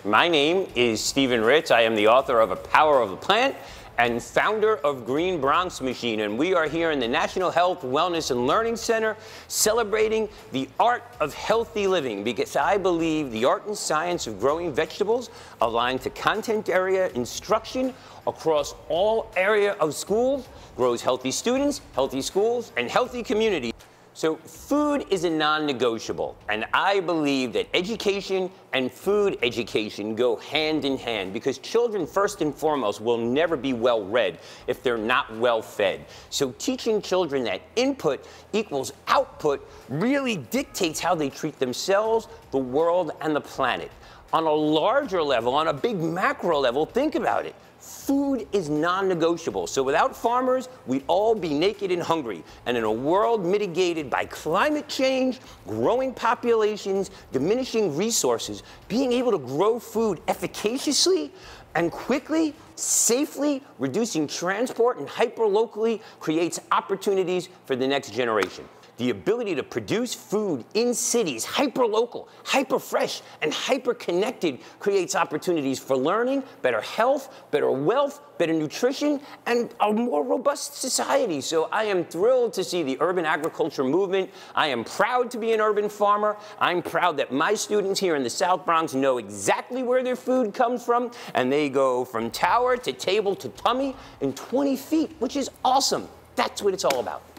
My name is Steven Ritz. I am the author of A Power of the Plant and founder of Green Bronx Machine. And we are here in the National Health, Wellness, and Learning Center celebrating the art of healthy living, because I believe the art and science of growing vegetables aligned to content area instruction across all area of schools grows healthy students, healthy schools, and healthy communities. So food is a non-negotiable, and I believe that education and food education go hand in hand, because children, first and foremost, will never be well read if they're not well fed. So teaching children that input equals output really dictates how they treat themselves, the world, and the planet. On a larger level, on a big macro level, think about it. Food is non-negotiable. So without farmers, we'd all be naked and hungry. And in a world mitigated by climate change, growing populations, diminishing resources, being able to grow food efficaciously and quickly, safely, reducing transport and hyper-locally creates opportunities for the next generation. The ability to produce food in cities, hyper-local, hyper-fresh, and hyper-connected creates opportunities for learning, better health, better wealth, better nutrition, and a more robust society. So I am thrilled to see the urban agriculture movement. I am proud to be an urban farmer. I'm proud that my students here in the South Bronx know exactly where their food comes from, and they go from tower to table to tummy in 20 feet, which is awesome. That's what it's all about.